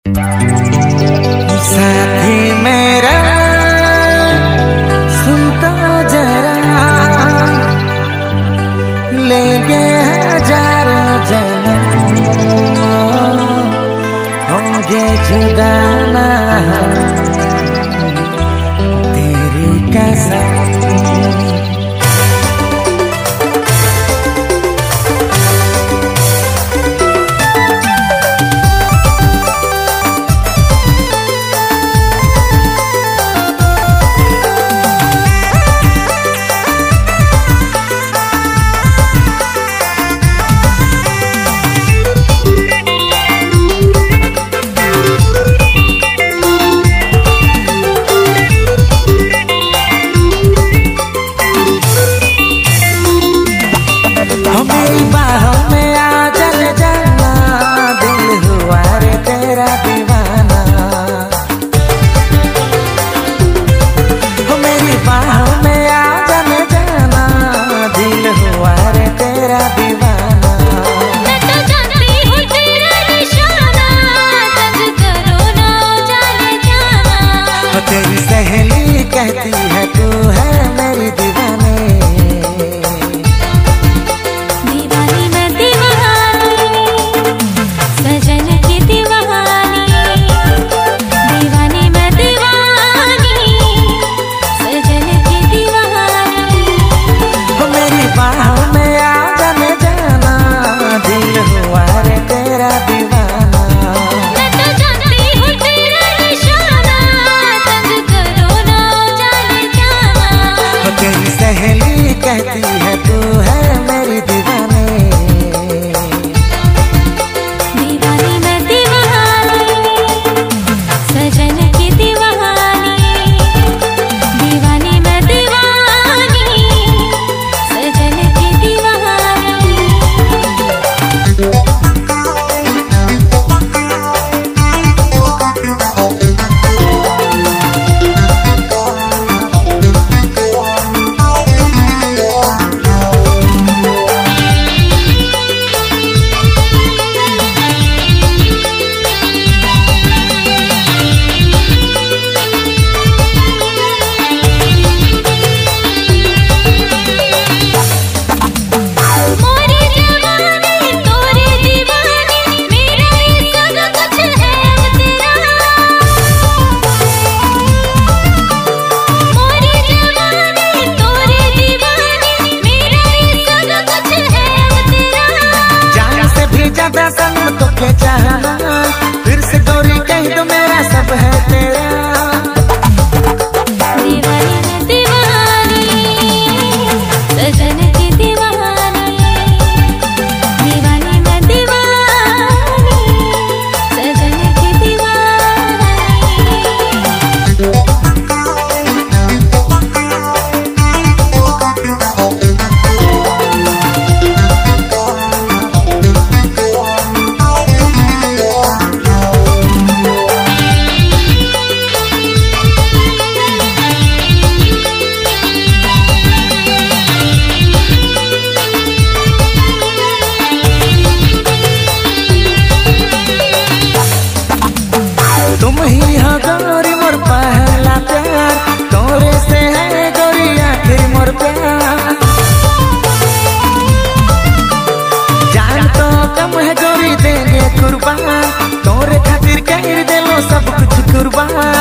साथी मेरा सुन तो जरा, लेंगे हजारों जन्म, होंगे जुदा ना तेरी कसम। मेरी बाहों में आ चल जाना, दिल हुआ रे तेरा दीवाना। मेरी बाहों में आ चल जाना, दिल हुआ रे तेरा दीवाना। मैं तो जानती हूँ तेरा निशाना, तंग करो ना जाने जाना। तेरी सहेली कहती है तू है मेरी दीवानी। सहेली कहती है तू है मेरी दीवानी। दीवानी मैं दीवानी, सजन की दीवानी। दीवानी मैं दीवानी, सजन की दीवानी। ज्यादा संग तो के चाहना, फिर से गौरी कह दो मेरा सब है तेरा। दीवानी मैं दीवानी, सजन की दीवानी। दीवानी मैं दीवानी, सजन की दीवानी। तुम ही हो गौरी मोर पहला प्यार, तोरे से है गौरी आखिर मोर प्यार। जान तो कम है गौरी देंगे कुर्बान, तोरे खातिर कर दे लो सब कुछ कुर्बान।